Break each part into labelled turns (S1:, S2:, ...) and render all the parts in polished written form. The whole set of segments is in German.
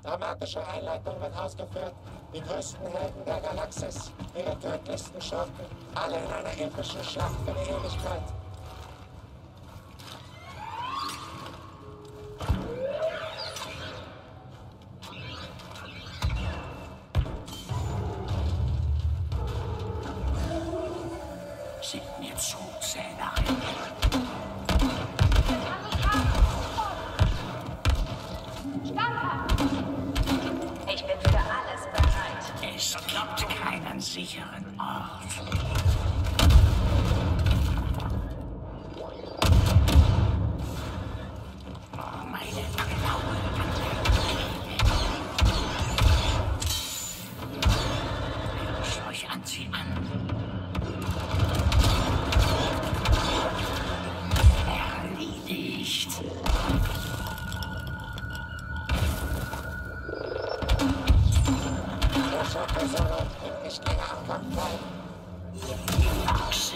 S1: Dramatische Einleitung wird ausgeführt. Die größten Helden der Galaxis, ihre tödlichsten Schurken, alle in einer epischen Schlacht für die Ewigkeit.
S2: Sind mir Zugzähnerin.
S3: Ich bin für alles bereit.
S2: Es gibt keinen sicheren Ort. Meine Klaue. Scheuch an sie an. Erledigt.
S1: Der Schurke Solo wird nicht länger am Kampf bleiben.
S2: Achse.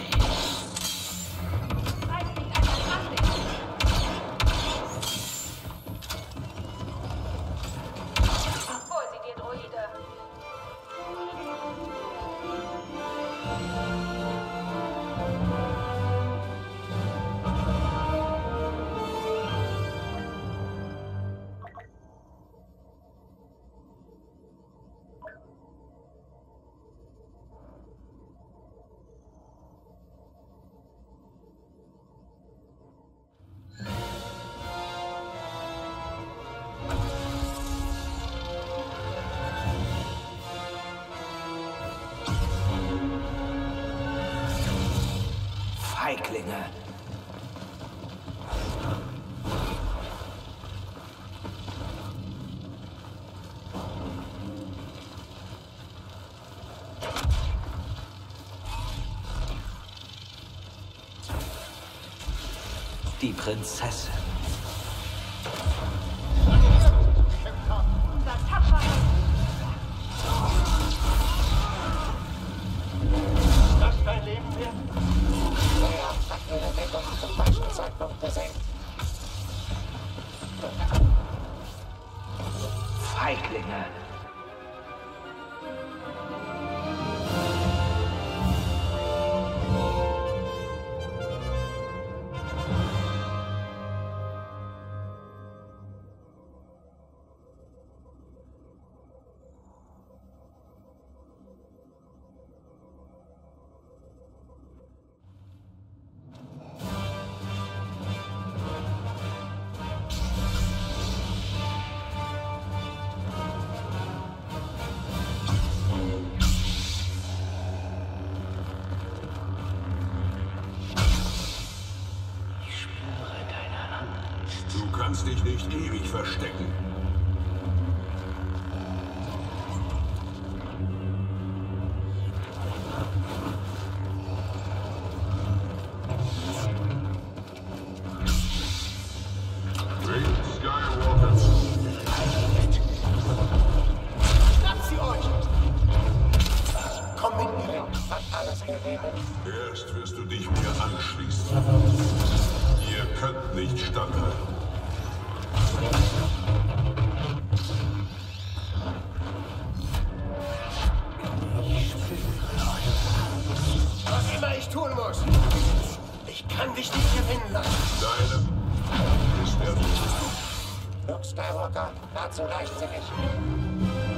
S3: Vorsicht, ihr Droide.
S2: Feiglinge. Die Prinzessin.
S3: Unser tapferer.
S1: Das dein Leben wert? Der hat ihre Deckung zum falschen Zeitpunkt gesenkt.
S2: Feiglinge.
S4: Du kannst dich nicht ewig verstecken. Ring Skywalker.
S1: Schnappt sie euch! Komm mit mir! Hat alles geregelt.
S4: Erst wirst du dich mir anschließen. Ihr könnt nicht standhalten.
S1: Was immer ich tun muss. Ich kann dich nicht gewinnen lassen.
S4: Deine ist der Tod.
S1: Luke Skywalker, dazu reicht sie nicht.